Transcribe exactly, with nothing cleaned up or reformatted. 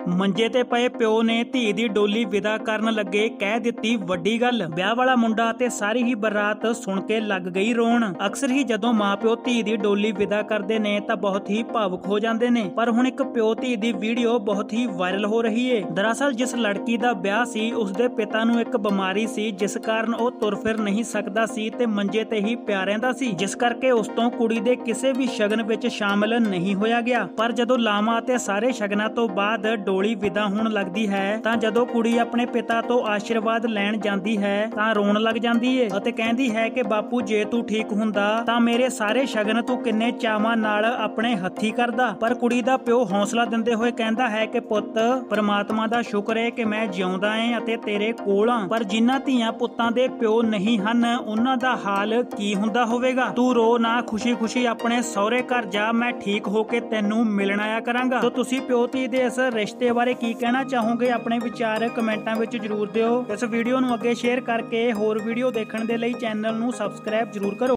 ਮੰਜੇ ਤੇ ਪਏ ਪਿਓ ਨੇ ਧੀ ਦੀ ਡੋਲੀ ਵਿਦਾ ਕਰਨ ਲੱਗੇ ਕਹਿ ਦਿੱਤੀ ਵੱਡੀ ਗੱਲ। ਵਿਆਹ ਵਾਲਾ ਮੁੰਡਾ ਤੇ ਸਾਰੀ ਹੀ ਬਰਾਤ ਸੁਣ ਕੇ ਲੱਗ ਗਈ ਰੋਣ। ਅਕਸਰ ਹੀ ਜਦੋਂ ਮਾਂ ਪਿਓ ਧੀ ਦੀ ਡੋਲੀ ਵਿਦਾ ਕਰਦੇ ਨੇ ਤਾਂ ਬਹੁਤ ਹੀ ਭਾਵੁਕ ਹੋ ਜਾਂਦੇ ਨੇ, ਪਰ ਹੁਣ ਇੱਕ ਪਿਓ ਧੀ ਦੀ ਵੀਡੀਓ ਬਹੁਤ ਹੀ ਵਾਇਰਲ ਹੋ ਰਹੀ ਏ। ਦਰਅਸਲ ਜਿਸ ਲੜਕੀ ਦਾ ਵਿਆਹ ਸੀ ਉਸਦੇ ਪਿਤਾ ਨੂੰ ਇੱਕ ਬਿਮਾਰੀ ਸੀ ਜਿਸ ਕਾਰਨ ਉਹ ਤੁਰ ਫਿਰ ਨਹੀਂ ਸਕਦਾ ਸੀ ਤੇ ਮੰਜੇ ਤੇ ਹੀ ਪਿਆ ਰਹਿੰਦਾ ਸੀ, ਜਿਸ ਕਰਕੇ ਉਸ ਤੋਂ ਕੁੜੀ ਦੇ ਕਿਸੇ ਵੀ ਸ਼ਗਨ ਵਿੱਚ ਸ਼ਾਮਲ ਨਹੀਂ ਹੋਇਆ ਗਿਆ। ਪਰ ਜਦੋਂ ਲਾਵਾਂ ਅਤੇ ਸਾਰੇ ਸ਼ਗਨਾਂ ਤੋਂ ਬਾਅਦ ਡੋਲੀ ਵਿਦਾ ਹੋਣ ਲੱਗਦੀ ਹੈ ਤਾਂ ਜਦੋਂ ਕੁੜੀ ਆਪਣੇ ਪਿਤਾ ਤੋਂ ਆਸ਼ੀਰਵਾਦ ਲੈਣ ਜਾਂਦੀ ਹੈ ਤਾਂ ਰੋਣ ਲੱਗ ਜਾਂਦੀ ਏ ਅਤੇ ਕਹਿੰਦੀ ਹੈ ਕਿ ਬਾਪੂ ਜੇ ਤੂੰ ਠੀਕ ਹੁੰਦਾ ਤਾਂ ਮੇਰੇ ਸਾਰੇ ਸ਼ਗਨ ਤੂੰ ਕਿੰਨੇ ਚਾਵਾਂ ਨਾਲ ਆਪਣੇ ਹੱਥੀ ਕਰਦਾ। ਪਰ ਕੁੜੀ ਦਾ ਪਿਓ ਹੌਸਲਾ ਦਿੰਦੇ ਹੋਏ ਕਹਿੰਦਾ ਹੈ ਕਿ ਪੁੱਤ, ਪਰਮਾਤਮਾ ਦਾ ਸ਼ੁਕਰ ਹੈ ਕਿ ਮੈਂ ਜਿਉਂਦਾ ਏ ਅਤੇ ਤੇਰੇ ਕੋਲ ਆਂ, ਪਰ ਜਿਨ੍ਹਾਂ ਧੀਆਂ ਪੁੱਤਾਂ ਦੇ ਪਿਓ ਨਹੀਂ ਹਨ ਉਹਨਾਂ ਦਾ ਹਾਲ ਕੀ ਹੁੰਦਾ ਹੋਵੇਗਾ। ਤੂੰ ਰੋ ਨਾ, ਖੁਸ਼ੀ ਖੁਸ਼ੀ ਆਪਣੇ ਸਹੁਰੇ ਘਰ ਜਾ, ਮੈਂ ਠੀਕ ਹੋ ਕੇ ਤੈਨੂੰ ਮਿਲਣ ਆਇਆ ਕਰਾਂਗਾ। ਤਾਂ ਤੁਸੀਂ ਪਿਓ ਧੀ ਦੇ ਇਸ ਰਿਸ਼ਤੇ ਬਾਰੇ ਕੀ ਕਹਿਣਾ ਚਾਹੋਗੇ? ਆਪਣੇ ਵਿਚਾਰ ਕਮੈਂਟਾਂ ਵਿੱਚ ਜਰੂਰ ਦਿਓ। ਇਸ ਵੀਡੀਓ ਨੂੰ ਅੱਗੇ ਸ਼ੇਅਰ ਕਰਕੇ ਹੋਰ ਵੀਡੀਓ ਦੇਖਣ ਦੇ ਲਈ ਚੈਨਲ ਨੂੰ ਸਬਸਕ੍ਰਾਈਬ ਜਰੂਰ ਕਰੋ।